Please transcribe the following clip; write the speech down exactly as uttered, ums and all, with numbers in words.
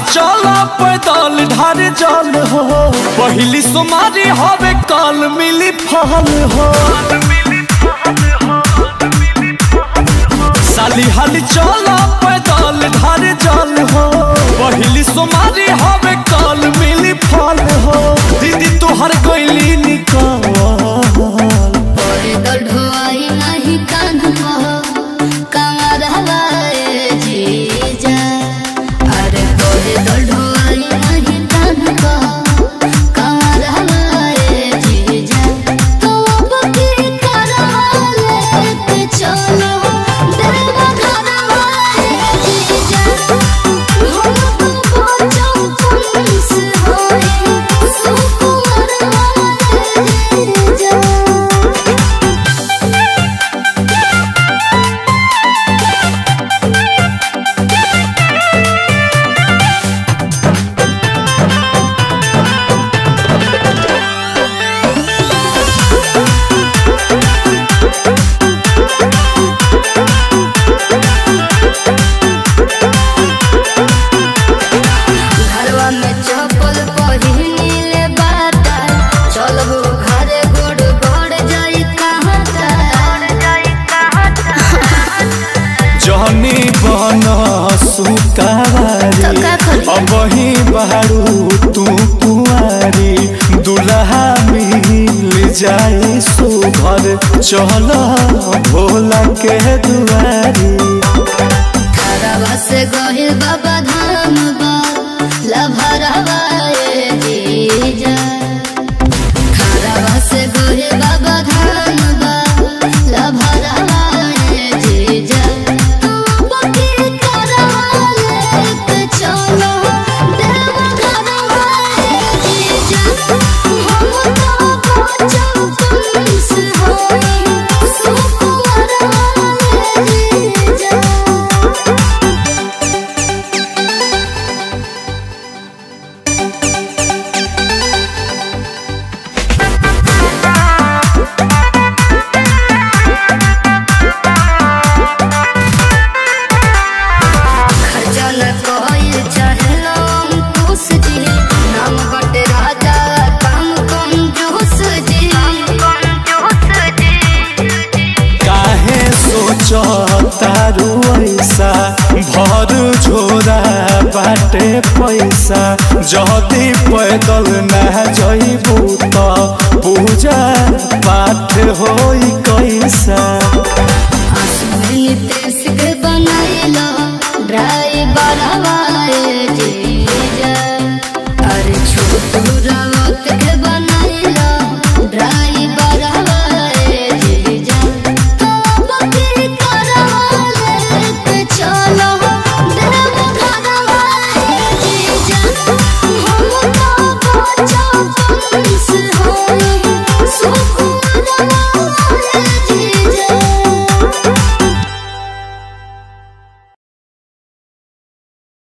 चला पैदल ढार जल हो पहली सुमारी हवे काल मिली फल हो साली हाली चला पैदल ढार जल हो पहली सुमारी हवे काल मिली फल हो दीदी तुहर गईली निकाल पैदल ढोआई नहीं कान्हा अब ही बहरू तू कुआरी दुल्हा मिल जाए सुघर चल भोला के दुआरी से गहिल बाबा धाम बा लभरवा जीजा खरवा से गहिल बाबा धाम बा लभरवा जीजा तारू ऐसा भर झोरा बाटे पैसा जदी पैदल न जइबू त पूजा पाठ होई कैसा।